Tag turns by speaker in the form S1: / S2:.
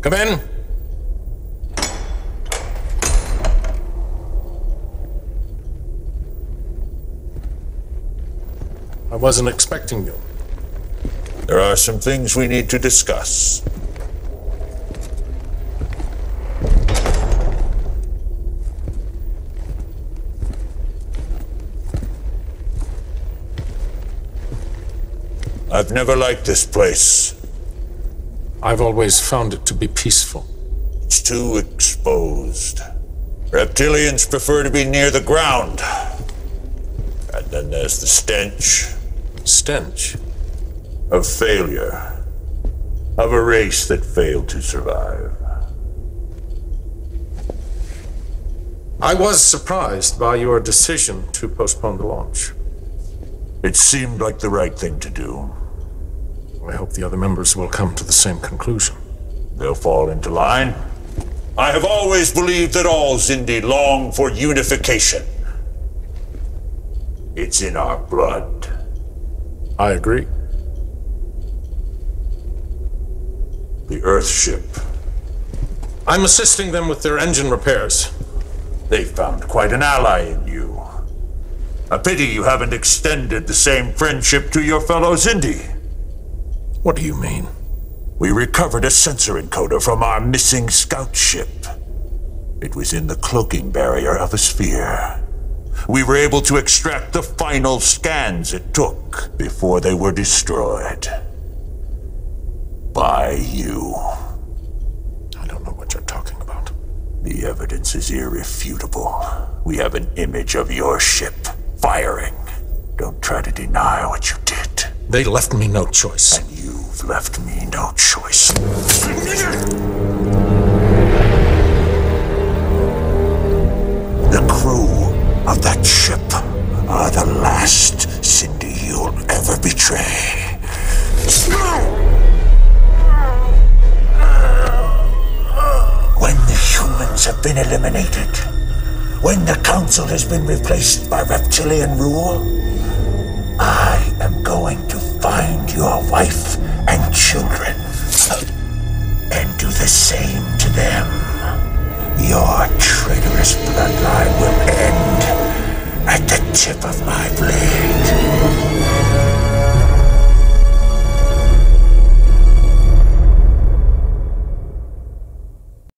S1: Come in. I wasn't expecting you.
S2: There are some things we need to discuss. I've never liked this place.
S1: I've always found it to be peaceful.
S2: It's too exposed. Reptilians prefer to be near the ground. And then there's the stench.
S1: Stench?
S2: Of failure. Of a race that failed to survive.
S1: I was surprised by your decision to postpone the launch.
S2: It seemed like the right thing to do.
S1: I hope the other members will come to the same conclusion.
S2: They'll fall into line. I have always believed that all Xindi long for unification. It's in our blood.
S1: I agree.
S2: The Earthship.
S1: I'm assisting them with their engine repairs.
S2: They found quite an ally in you. A pity you haven't extended the same friendship to your fellow Xindi.
S1: What do you mean?
S2: We recovered a sensor encoder from our missing scout ship. It was in the cloaking barrier of a sphere. We were able to extract the final scans it took before they were destroyed. By you.
S1: I don't know what you're talking about.
S2: The evidence is irrefutable. We have an image of your ship firing. Don't try to deny what you did.
S1: They left me no choice.
S2: And you've left me no choice. The crew of that ship are the last Xindi you'll ever betray. When the humans have been eliminated, when the Council has been replaced by reptilian rule, I am going to find your wife and children and do the same to them. Your traitorous bloodline will end at the tip of my blade.